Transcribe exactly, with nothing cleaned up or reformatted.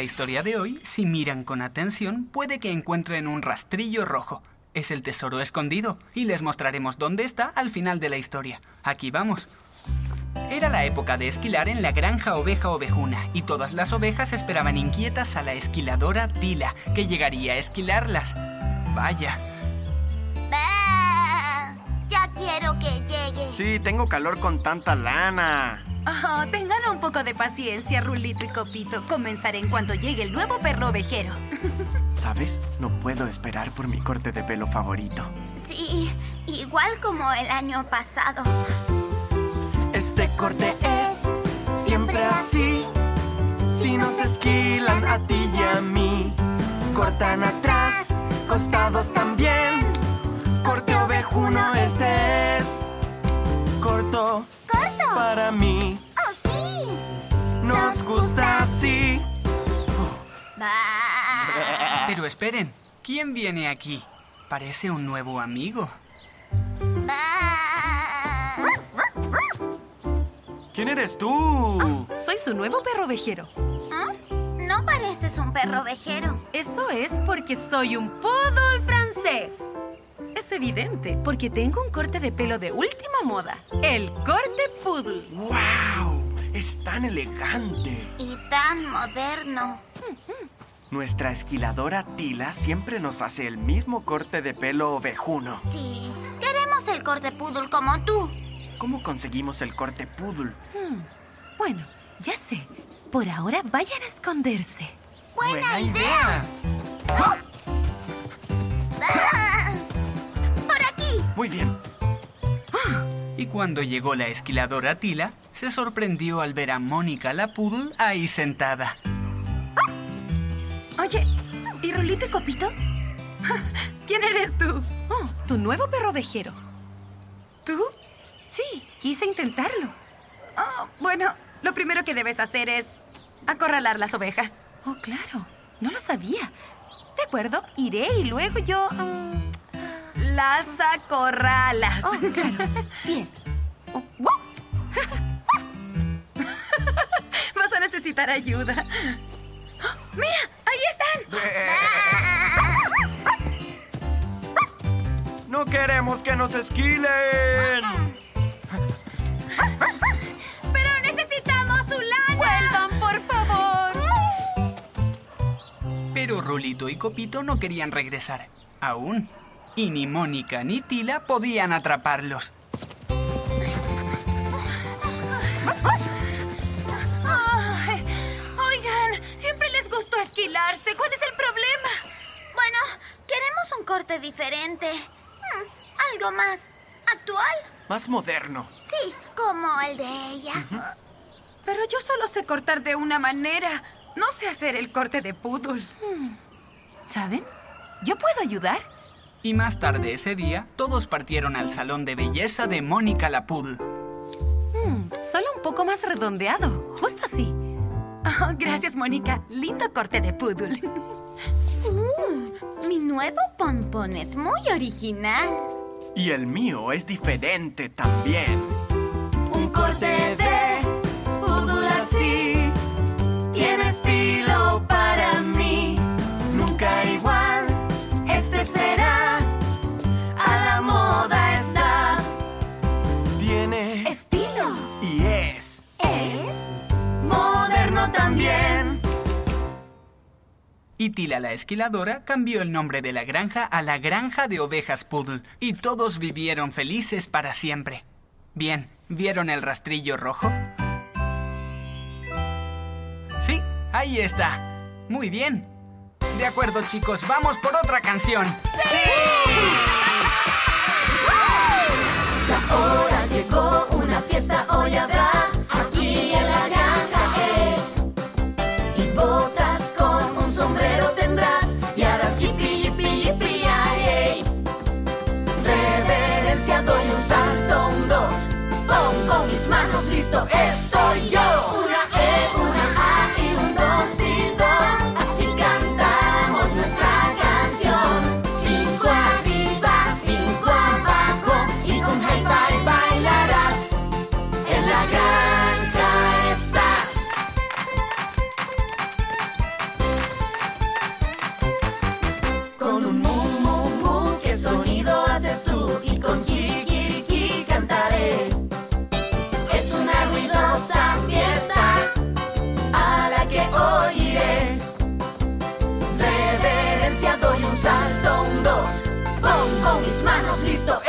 historia de hoy, si miran con atención, puede que encuentren un rastrillo rojo. Es el tesoro escondido y les mostraremos dónde está al final de la historia. Aquí vamos. Era la época de esquilar en la granja Oveja Ovejuna y todas las ovejas esperaban inquietas a la esquiladora Tila, que llegaría a esquilarlas. Vaya. ¡Bah! Ya quiero que llegue. Sí, tengo calor con tanta lana. Oh, tengan un poco de paciencia, Rulito y Copito. Comenzaré en cuanto llegue el nuevo perro ovejero. ¿Sabes? No puedo esperar por mi corte de pelo favorito. Sí, igual como el año pasado. Este corte es siempre así. Si nos esquilan a ti y a mí, cortan atrás, costados también. Corte ovejuno este es. Corto. ¡Corto! Para mí. ¡Oh, sí! Nos gusta así. Bah. Pero esperen, ¿quién viene aquí? Parece un nuevo amigo. Bah. ¿Quién eres tú? Soy su nuevo perro ovejero. ¿Ah? No pareces un perro ovejero. Eso es porque soy un poodle francés. Es evidente, porque tengo un corte de pelo de última moda. El corte poodle. ¡Wow! Es tan elegante. Y tan moderno. Nuestra esquiladora Tila siempre nos hace el mismo corte de pelo ovejuno. Sí, queremos el corte poodle como tú. ¿Cómo conseguimos el corte poodle? Hmm. Bueno, ya sé. Por ahora vayan a esconderse. ¡Buena, ¡Buena idea! idea! ¡Ah! ¡Por aquí! Muy bien. Y cuando llegó la esquiladora Tila, se sorprendió al ver a Mónica la poodle ahí sentada. Oye, ¿y Rulito y Copito? ¿Quién eres tú? Oh, tu nuevo perro ovejero. ¿Tú? Sí, quise intentarlo. Oh, bueno, lo primero que debes hacer es acorralar las ovejas. Oh, claro, no lo sabía. De acuerdo, iré y luego yo... Um, las acorralas. Oh, claro. Bien. Oh, ¡wow! Vas a necesitar ayuda. ¡Oh, ¡mira! ¡Ahí están! ¡No queremos que nos esquilen! ¡Pero necesitamos su lana! ¡Vuelvan, por favor! Pero Rulito y Copito no querían regresar. Aún. Y ni Mónica ni Tila podían atraparlos. Ay, oigan, siempre les gustó esquilarse. ¿Cuál es el problema? Bueno, queremos un corte diferente. Hmm, algo más actual. Más moderno. Sí, como el de ella. Pero yo solo sé cortar de una manera. No sé hacer el corte de poodle. ¿Saben? Yo puedo ayudar. Y más tarde ese día, todos partieron al salón de belleza de Mónica la poodle. Hmm, solo un poco más redondeado. Justo así. Oh, gracias, Mónica. Lindo corte de poodle. Uh, mi nuevo pompón es muy original. Y el mío es diferente también. Un corte de poodle así tiene estilo para mí. Nunca igual, este será. A la moda está. Tiene Estilo. y es Es moderno también. Y Tila la esquiladora cambió el nombre de la granja a la Granja de Ovejas Poodle. Y todos vivieron felices para siempre. Bien, ¿vieron el rastrillo rojo? Sí, ahí está. Muy bien. De acuerdo, chicos, vamos por otra canción. La hora llegó, una fiesta hoy habrá. Aquí en la granja es. Y botas con un sombrero tendrás. Y harás yipi, yipi, yipi, ay, ay. Reverencia, doy un salto, un dos. Pongo mis manos, listo, estoy yo. Una E, una A y un dos y do. Así cantamos nuestra canción. Cinco arriba, cinco abajo. Y con hi-fi bailarás. En la granja estás. con mis manos, listo